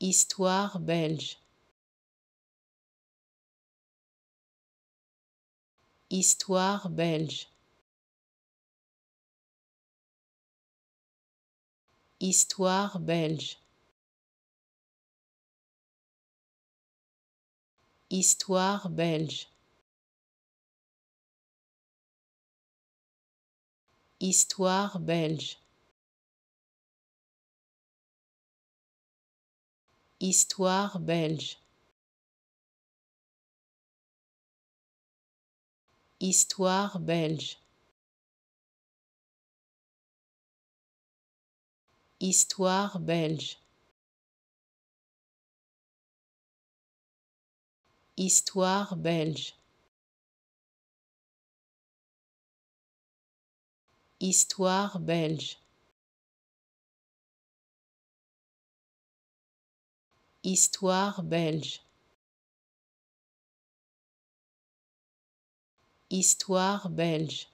Histoire belge. Histoire belge. Histoire belge. Histoire belge. Histoire belge. Histoire belge. Histoire belge. Histoire belge. Histoire belge. Histoire belge. Histoire belge. Histoire belge.